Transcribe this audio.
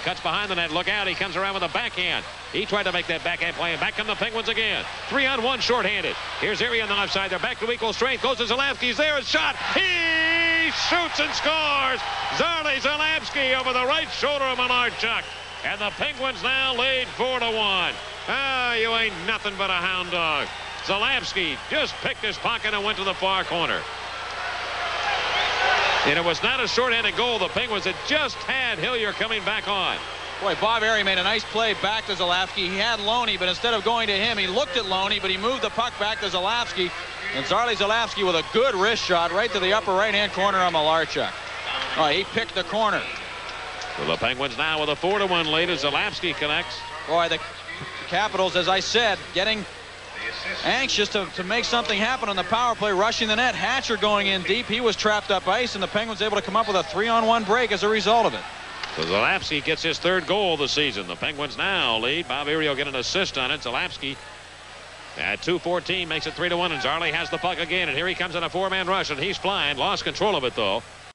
cuts behind the net. Look out. He comes around with a backhand. He tried to make that backhand play, and back come the Penguins again. 3-on-1 shorthanded. Here's Erie on the left side. They're back to equal strength. Goes to Zalewski's there. A shot. He shoots and scores. Zarley Zalewski over the right shoulder of Malarchuk. And the Penguins now lead 4-1. Ah, you ain't nothing but a hound dog. Zalewski just picked his pocket and went to the far corner. And it was not a shorthanded goal. The Penguins had just had Hillier coming back on. Boy, Bob Erie made a nice play back to Zalewski. He had Loney, but instead of going to him, he looked at Loney, but he moved the puck back to Zalewski. And Zarley Zalewski with a good wrist shot right to the upper right-hand corner of Malarchuk. Oh, he picked the corner. So the Penguins now with a 4-1 lead as Zalewski connects. Boy, the Capitals, as I said, getting anxious to make something happen on the power play, rushing the net. Hatcher going in deep. He was trapped up ice, and the Penguins able to come up with a 3-on-1 break as a result of it. So Zalewski gets his third goal of the season. The Penguins now lead. Bob Erie will get an assist on it. Zalewski at 2:14 makes it 3-1, and Zarley has the puck again. And here he comes in a 4-man rush, and he's flying. Lost control of it, though.